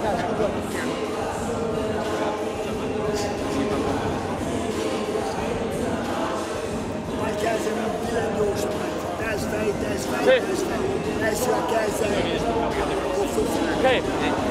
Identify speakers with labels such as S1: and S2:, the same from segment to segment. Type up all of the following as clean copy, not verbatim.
S1: Majd kezdem, minden gyorsan megy. Tesz fej, tesz fej, tesz fej. Elsően kezdem.
S2: Oké.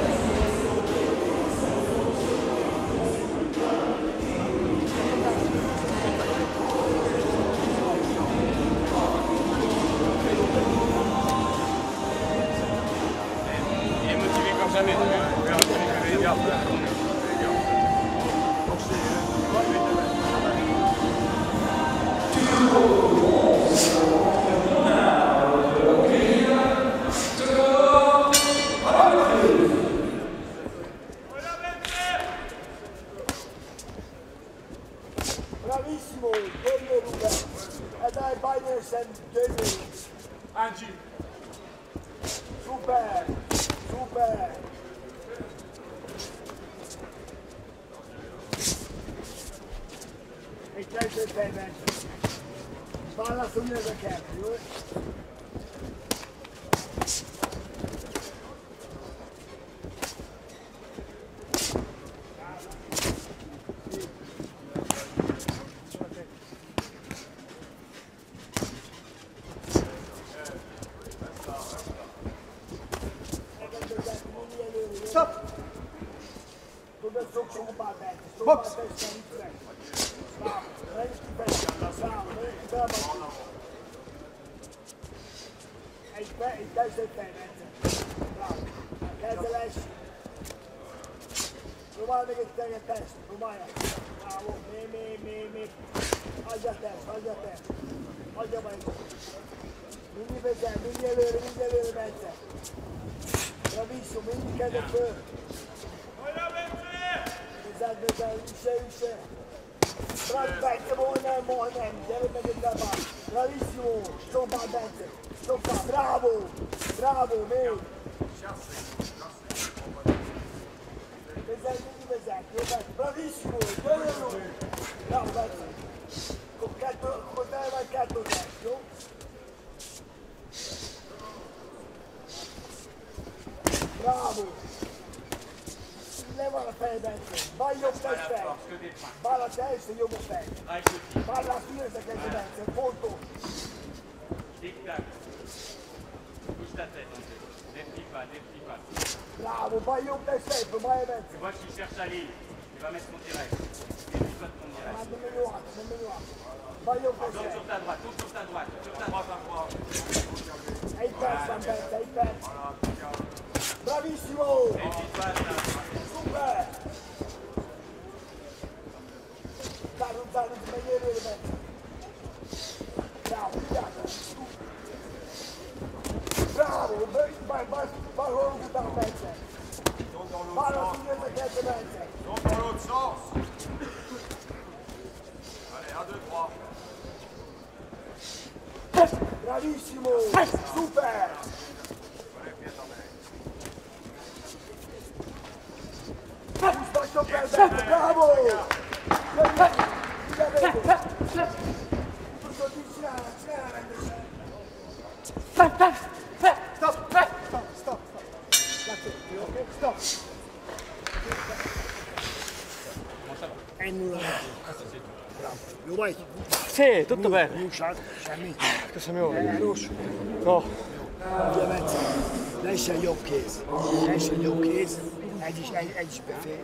S1: Bravissimo, bene Ruben. E dai, Bayern bene.
S3: Angie.
S1: Super, super. E questo è il bene. Palla su mio perché,
S3: Stop!
S1: Box! Questo è il bene. Bravo. Kezelés. Próbálj meg egy teget test. Próbálj. Bravo. Még. Adja test. Adja meg. Mindig vezet, mindig előre Bence. Bravissimo, mindig kezet föl. Üsse. Bravo Bence, majdnem. Gyere meg egy lábát. Bravissimo. Stoppál Bence. Stoppál. Bravo, még. Vezet, jó Bence. Bravissimo, gyere jó. Bravo Bence. Akkor te vagy kettő test, jó? Bravo! Le van a fej, Bence. Bal jobb test fej. Bal a test, jobb a fej. Ballát érzekezi, Bence. Fontos.
S3: Tic-tac. Bouge ta tête. Des pas.
S1: Bravo, bal jobb test fej. Próbálj, Bence.
S3: Tu vois qu'il cherche à l'île. Il va mettre ton direct. Et puis pas de ton direct.
S1: Nem menő át. Bal jobb test
S3: Tourne
S1: fej.
S3: sur ta droite. Sur ta droite à moi.
S1: Egy perc van, Bence, egy perc. Bravissimo!
S3: Et puis toi,
S1: Super! Zárunk, megy előre, Bence. Bravo! Balhol után, Bence. Balhol színezeket, Bence.
S4: Donc dans l'autre sens. Allez, 1, 2, 3.
S1: Bravissimo! Super! Sbaccio per Bence, bravo! Stop! Ennyi jó vagy?
S2: Sì, tutto bene.
S1: Nyugság, semmi.
S2: Köszönöm, jó vagy.
S1: Rossz.
S2: No.
S1: Ugye Bence, lehessen jobb kéz. Egy is befér.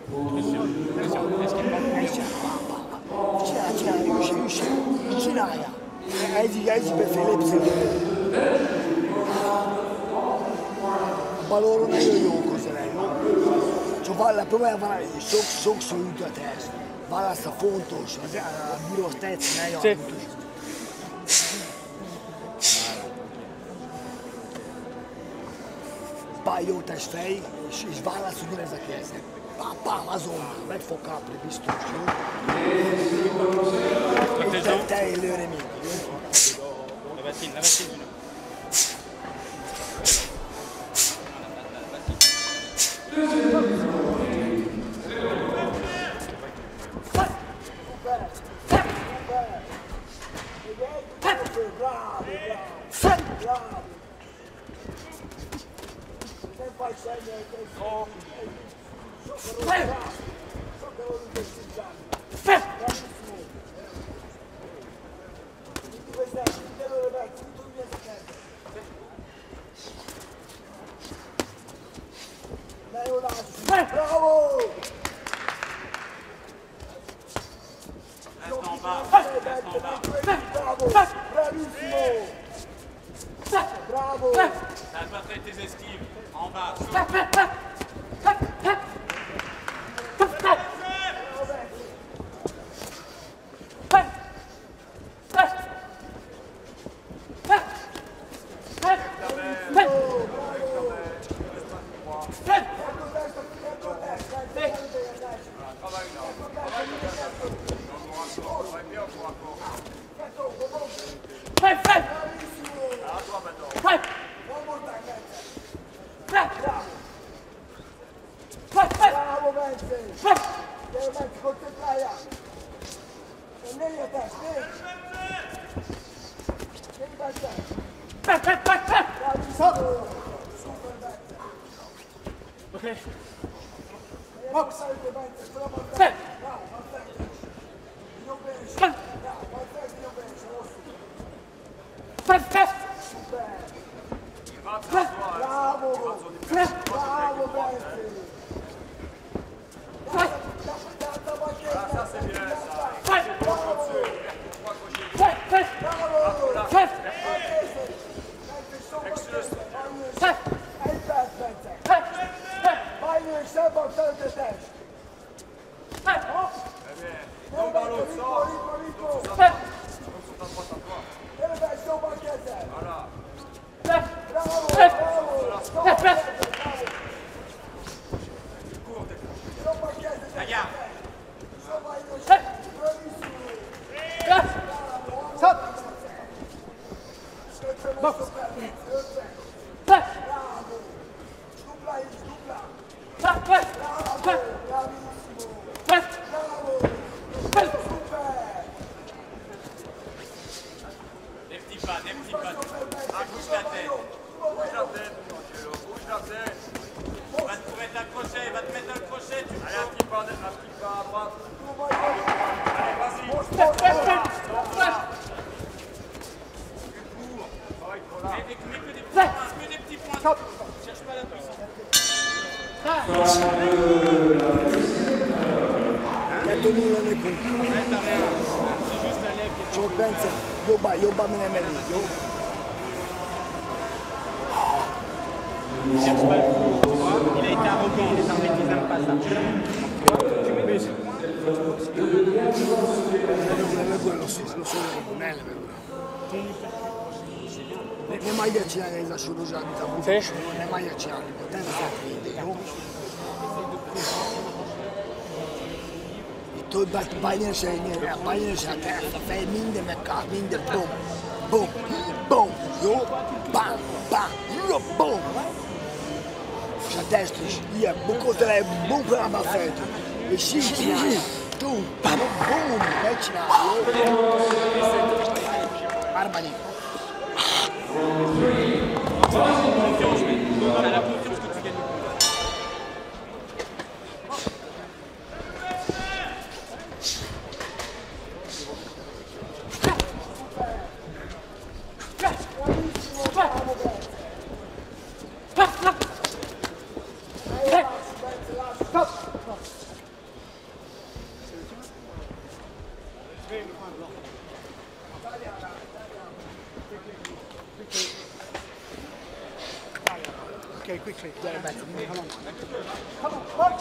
S1: Csinálja. Egy is befér, lépszél. Balóról nagyon jó közel, jó? Csak próbálja valami, sokszor ütöt ezt. Válasz a fontos, a bírós tetsz, ne jármutos. Pár jó testfej, és válasz ugyanez a kezem. Pám, azonnal, meg fog kapni, biztos, jó? És te előre még, jó?
S3: Levetin.
S1: Nem faj semmi, So che lo investiggiamo. Bravissimo. Quindi questa è tutte le ragazze, tutto il mio secreto. Dai un attimo. Bravo!
S3: Reste en bas.
S1: Bravo! Bravissimo! Bravo!
S3: Ça doit faire tes esquives. En bas. Saute.
S1: Bravo Benzi! Devi mettere concentrare! E lei a te, devi passare! Bravissimo! Super Benzi!
S2: Ok.
S1: Box! Benzi, bravo Benzi! Bravo, perfetto! Io penso! Bravo, perfetto, io penso! Super! Bravo! Bravo Benzi!
S4: Ça c'est bien ça. Non dans l'autre sens. Voilà.
S3: La garde. Des petits pas, des petits pas. Ah, bouge la tête.
S4: Bouge la tête, Angelo. Bouge la tête.
S3: Il va te mettre un crochet, il va te mettre un crochet. Tu
S4: Allez, un petit pas à droite. Allez, vas-y.
S3: mets que des petits points, que des petits points. Cherche pas la puissance.
S1: Čo Bence, joba me nemeli, jo?
S3: Il cherche pas le coup, tu vois. Il a été arrogant, les arbitres ils n'aiment pas ça.
S1: Nemaj reći da ne znaš odužati za budućnost, nemaj reći, ali ten se pride, jo? I to je bajnešenje, a te je minde meka, minde bum, bum, bum, jo? Bam, bam, jo, bum! Și a destro, ia, bucotele, bum până la fetă. E și, tu, bam, bum, vecina, jo? Armani.
S3: T'as la confiance que tu gagnes le combat.
S1: Okay, quickly. Get it back to me. Come on. Come on, box!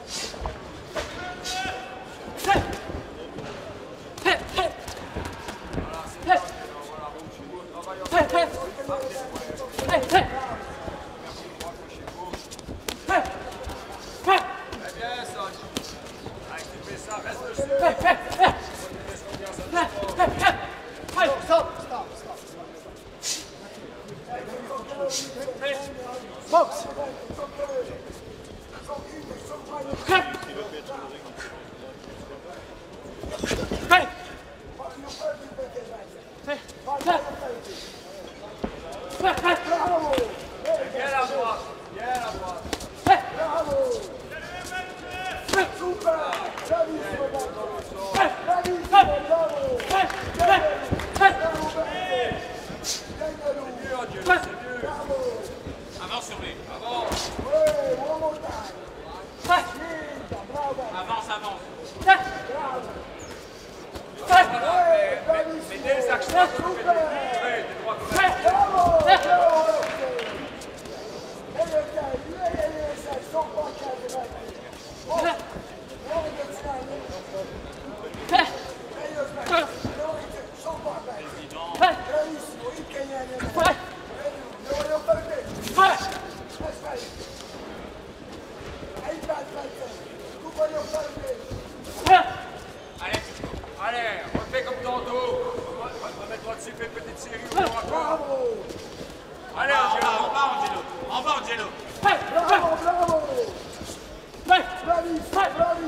S1: Box!
S4: Viens à droite. Viens à droite.
S1: Bravo!
S3: avance.
S4: Mais dès les actions, tu fais des droits comme ça. Allez, refais comme tantôt. On va mettre dessus une petite série. Allez, Angelo.
S3: En bas, Angelo. En bas, Angelo.
S1: Bravo, bravo! Bravissimo,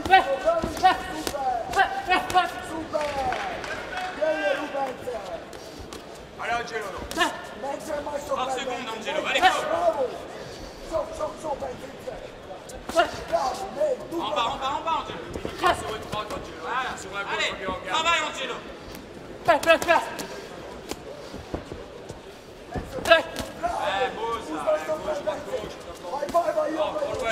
S1: super! Vieni Rubens!
S4: Allez, Angelo.
S1: Mezzo e mai sopra
S3: 30 secondi, Angelo. Allez,
S1: Bravo! Sopra Bravo, tu
S3: En bas, Angelo.
S4: Sur une droite, Angelo. Voilà, sur la gauche,
S3: Allez,
S4: regarde.
S3: travaille, Angelo.
S4: Beau ça.
S1: Vai, io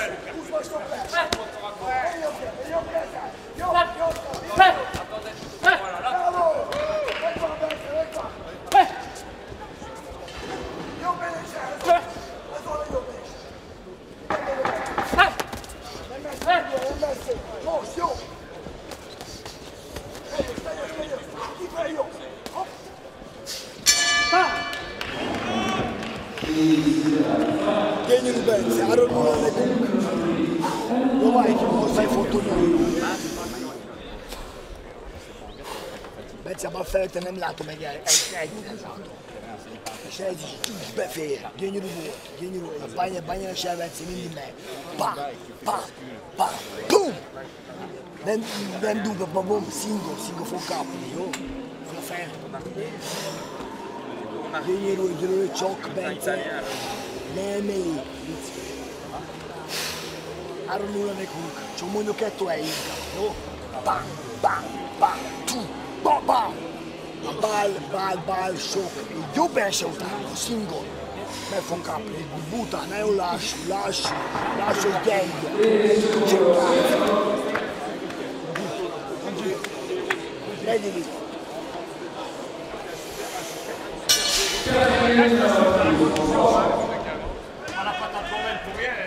S1: Vieni Rubens, a Ronaldo lo vai che non sei fortunato. Bence baffet nem látom egy és ez is befér, gyönyörű volt, a bányára se vetszi mindig meg. Pá, bum! Nem dugva, bom, singo fog kapni, jó? Van a fel. Gyönyörű, csak, Bence. Ne emeli. Árulóra nekünk, csak mondjuk kettő inkább, jó? Bam, bam. A bál sok, így jobb első után, a szingol. Meg fog kapni, bután, nagyon lassú, gyenge. Negyedik.
S4: On n'a pas tant de même pour rien.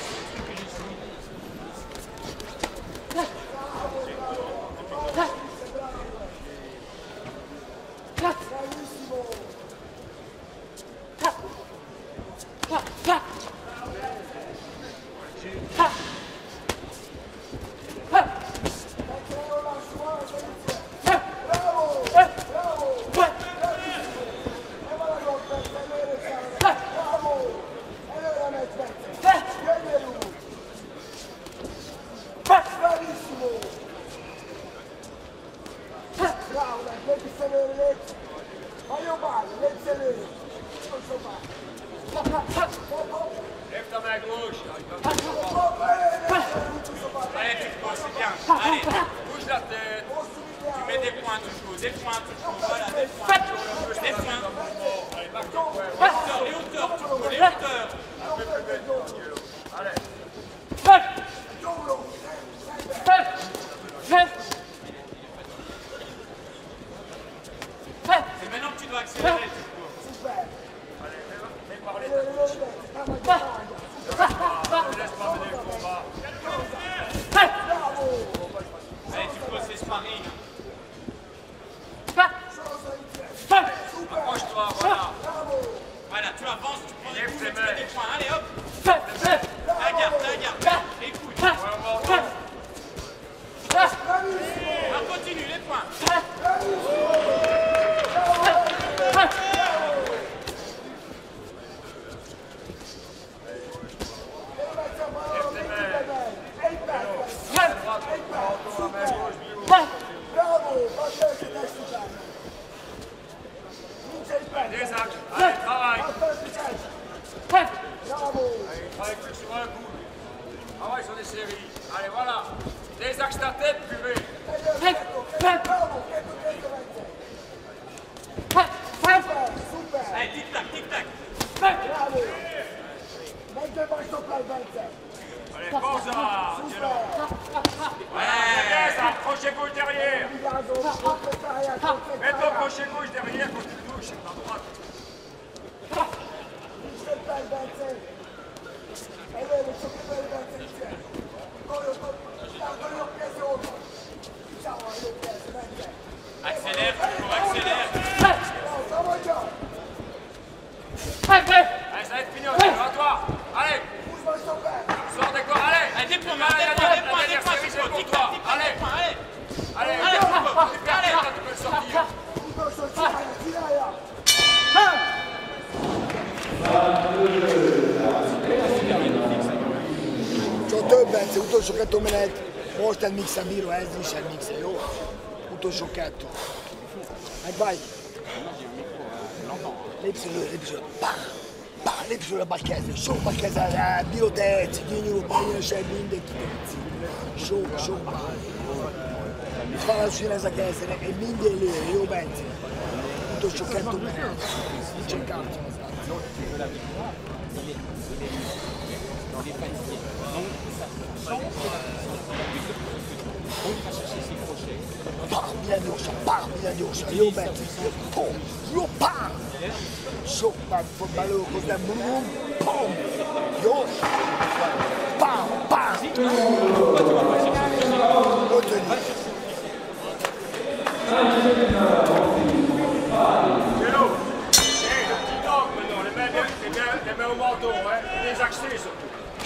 S4: Lève ta main gauche.
S3: Allez, tu peux, c'est bien. Allez, bouge la tête. Tu mets des points toujours. Voilà, des points. Des points. Les hauteurs, toujours, les hauteurs.
S4: Un peu plus bête, Angelo. Allez.
S3: C'est maintenant que tu dois accélérer.
S4: Mets par les têtes. Ne laisse pas mener le combat.
S3: Allez, tu peux, c'est sparring.
S4: Approche-toi, voilà.
S3: Voilà, tu avances, tu prends des coups, tu
S4: Lève tes
S3: mets
S4: mains.
S3: des points. Allez, hop. La garde. Les couilles. On continue, les points.
S4: Des axes. Allez, travaille. Travaille plus sur un coup. Travaille sur des séries. Allez, voilà. Des axes ta tête, purée.
S3: Allez, tic-tac.
S4: Allez, forza, Angelo.
S3: Ouais.
S4: Mets ton crochet gauche derrière quand tu touches, à droite.
S3: Accélère, toujours accélère.
S4: Allez, ça va être fini, à toi. Allez, sors des corps, allez.
S3: Allez, des points,
S4: La dernière série, c'est pour toi. Allez, allez, tu peux le sortir.
S1: C'ho te pezzi, tutto il giochetto menetto. Ora sta il mix a Miro, dice il mix, io. Tutto il giochetto. Vai. L'episodio, l'episodio Balchese, show Balchese, biotezzi, Dio, Bagno, c'è Binde, show, mi fa la cinese che essere, e Binde e lei, io penso. Tutto il giochetto menetto. Non c'è cazzo. Parmi Dios, io penso, io parlo, so, ma ballo con la boom, pom, io parlo,
S4: Hello. Hey, le petit dog maintenant, les mains au menton, les axés surtout.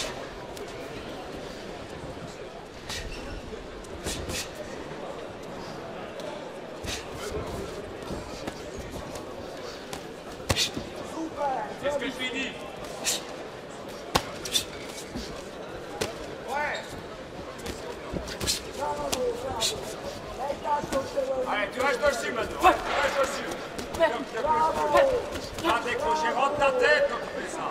S4: C'est ce que je lui dis. Ouais. Allez, tu restes dessus maintenant. Tu restes dessus. Pas décrocher, rentre ta tête quand tu fais ça.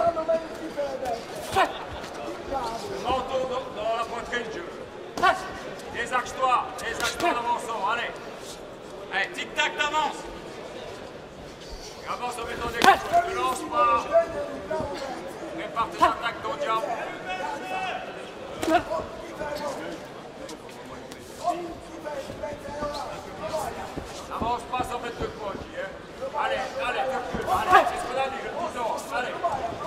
S4: Le menton dans la poitrine, je veux. Désaxe-toi en avançant, allez.
S3: Allez, tic-tac, t'avances.
S4: Avance en mettant des coups, ne lance pas. Prépare tes attaques, ton diable. Avance pas sans mettre de poids, hein. Allez, allez, allez, c'est ce qu'on a dit, le bouton, allez.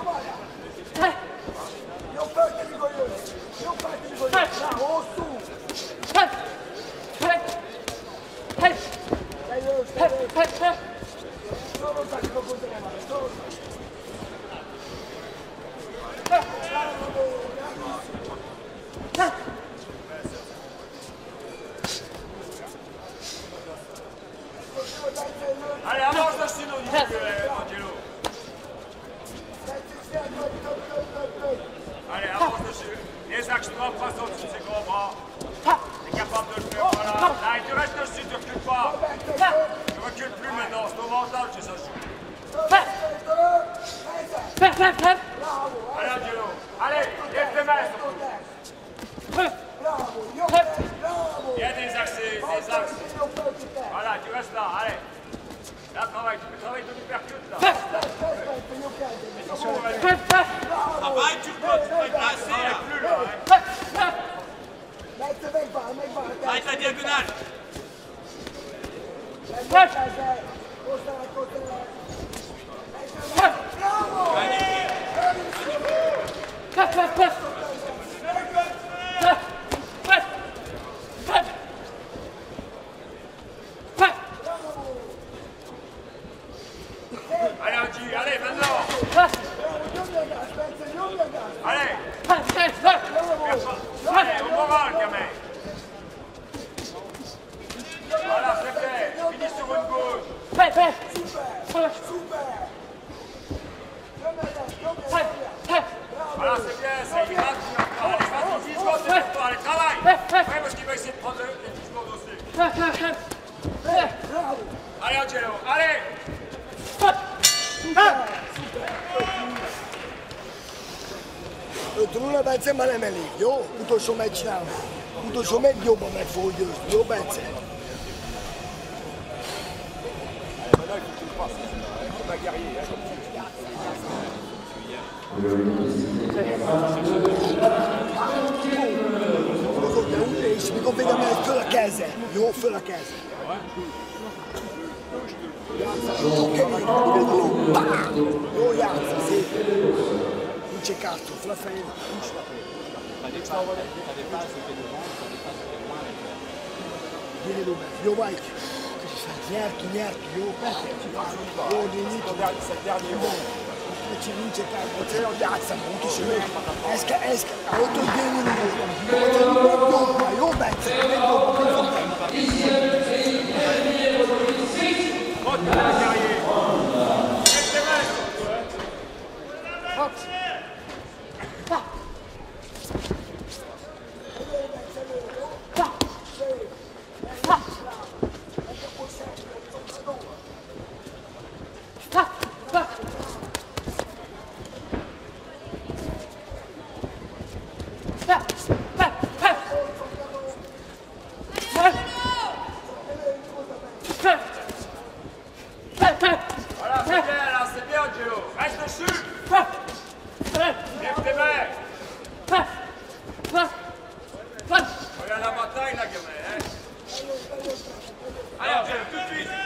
S4: Allez, avance dessus, Angelo. Allez, avance dessus. Les axes droits passent au-dessus de ses grands bras. T'es capable de le faire, voilà. Là, tu restes dessus, tu recules pas. Tu recules plus maintenant, c'est au mental que ça joue. Allez, Angelo. Allez, lève tes mains. Il y a des axes, des axes. Voilà, tu restes là, allez. Là, travaille, tu peux travailler ton hypercute, là. Attention, allez.
S3: Travaille, tu peux être placé, là.
S4: Plus, là, hein.
S3: Arrête la diagonale.
S4: Allez, Angie, allez, maintenant. Allez. Allez, au moral, gamin. Voilà, c'est fait. Finis sur une gauche. Voilà, c'est bien, c'est ira. Allez, vas-y, 10 secondes, c'est pour toi. Allez, travaille. Ouais, parce qu'il va essayer de prendre les 10 secondes aussi. Allez, Angelo, allez.
S1: Tu non pensi male a me lì, io tutto ciò match now, tutto ciò meglio io mi foglio, io penso.
S4: Maintenant, il faut que tu le fasses, comme un guerrier, comme tu
S1: Mi conviene a me la casa, io ho la casa. sì. Non c'è cazzo, sulla fine. Vieni dove? Io vai. Io
S4: C'est le dernier mot.
S1: ci vince cazzo, non piazza, non ti si esca, auto vieni lui. Io penso,
S4: Monte la carrière. Voilà, c'est bien là, c'est bien Angelo. Reste dessus. Lève tes mains. Regarde la bataille là, gamin. Hein? Allez Angelo, tout de suite.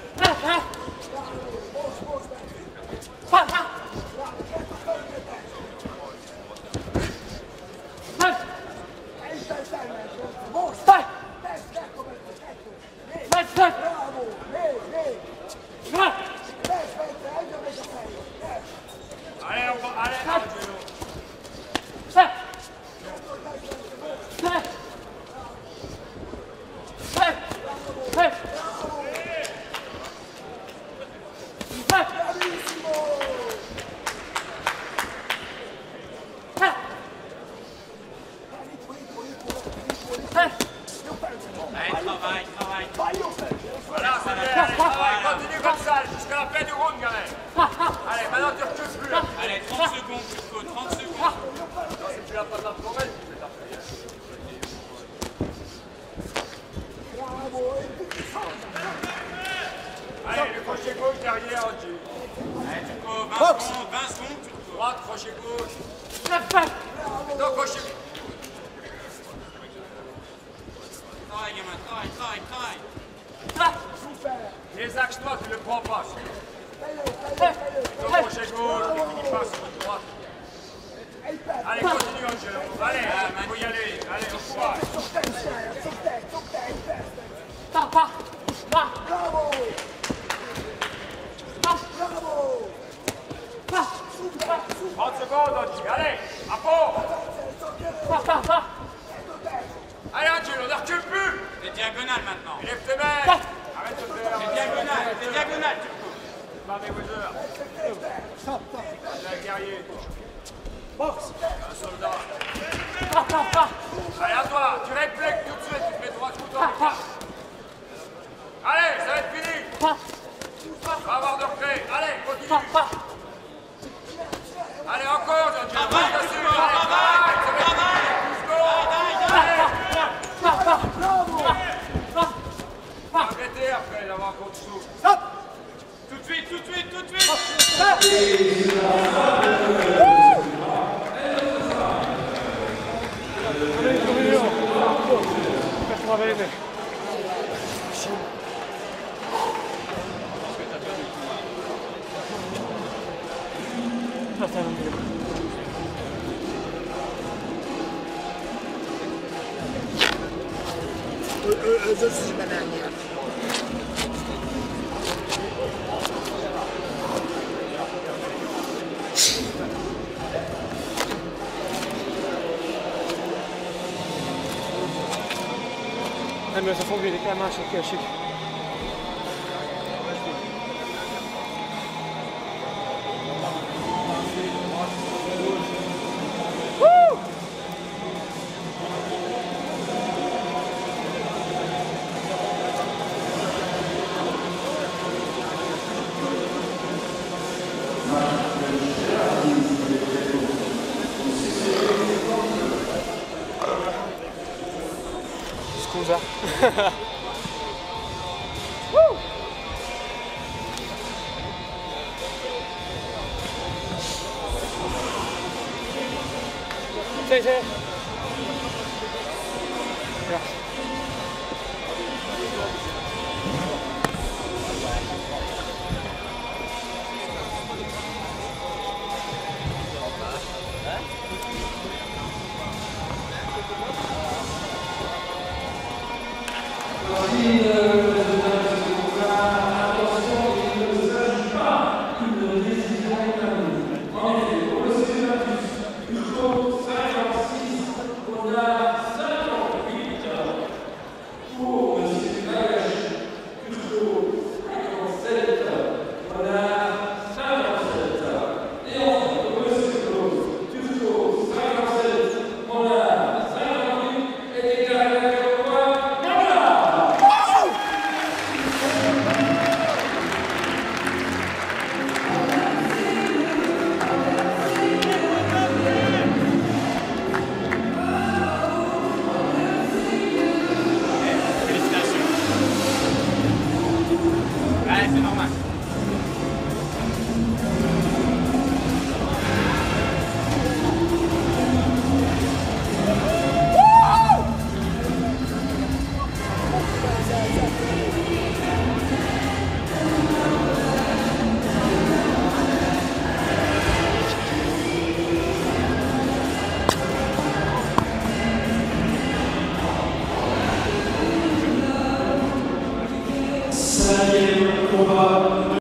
S4: Allez, on va, allez, Angelo. Voilà, c'est bien, allez, travaille, continue comme ça, jusqu'à la fin du round, gamin. Allez, maintenant tu recules plus.
S3: Allez, 30 secondes, Turco, 30 secondes.
S4: Non, si tu l'as pas de la forêt, tu fais ta Allez, le crochet gauche derrière, Angie.
S3: Allez, Turco, 20 secondes, Turco.
S4: Droite, crochet gauche. Non, crochet gauche.
S3: Travaille, gamin, travaille.
S4: Les axes droits, tu ne le prends pas. Donc, crochet gauche, tu finis pas sur droite. Allez, continue, Angelo. Allez, il faut y aller. Allez, au courage.
S1: Bravo!
S4: 30 secondes, Angie. Allez, à fond. Allez, Angelo, ne recule plus.
S3: Les diagonales maintenant.
S4: Lève tes mains. Arrête de faire.
S3: Les diagonales, Turco.
S4: Mayweather. Un guerrier. Un soldat. Allez, à toi. Tu réfléchis tout de suite. Tu fais droit tout en écart. Allez, ça va être fini. Va avoir de recré. Allez, continue. Allez, encore.
S3: Travaille, Turco,
S4: Arrêtez après d'avoir encore de souffle.
S3: Tout de suite.
S1: Esercizi banani.
S2: Mais ça faut que les caméras sont cachées. Scusa. Sì. Grazie.
S5: 5e combat